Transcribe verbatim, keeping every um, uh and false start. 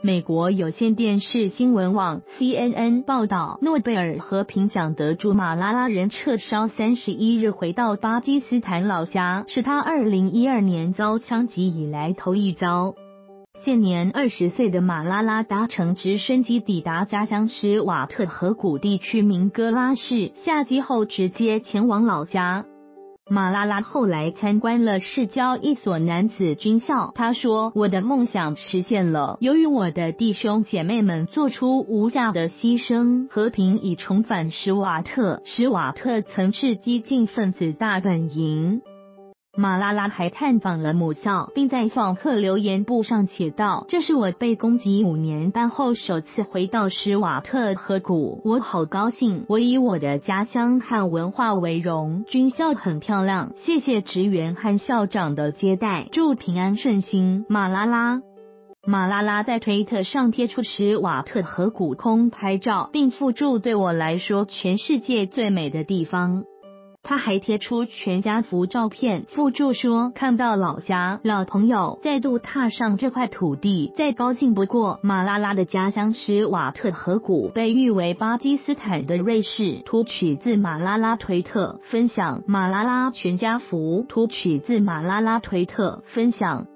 美国有线电视新闻网 C N N 报道，诺贝尔和平奖得主马拉拉人撤销三十一日回到巴基斯坦老家，是他二零一二年遭枪击以来头一遭。现年二十岁的马拉拉搭乘直升机抵达家乡施瓦特河谷地区明格拉市，下机后直接前往老家。马拉拉后来参观了市郊一所男子军校，他说：“我的梦想实现了，由于我的弟兄姐妹们做出无价的牺牲，和平已重返施瓦特。施瓦特曾是激进分子大本营。”马拉拉还探访了母校，并在访客留言簿上写道：“这是我被攻击五年半后首次回到施瓦特河谷，我好高兴，我以我的家乡和文化为荣。军校很漂亮，谢谢职员和校长的接待，祝平安顺心。”马拉拉马拉拉在推特上贴出施瓦特河谷空拍照，并附注：“对我来说，全世界最美的地方。”他还贴出全家福照片，附注说：“看到老家、老朋友，再度踏上这块土地，再高兴不过。”马拉拉的家乡施瓦特河谷被誉为巴基斯坦的瑞士，图取自马拉拉推特分享。马拉拉全家福图取自马拉拉推特分享。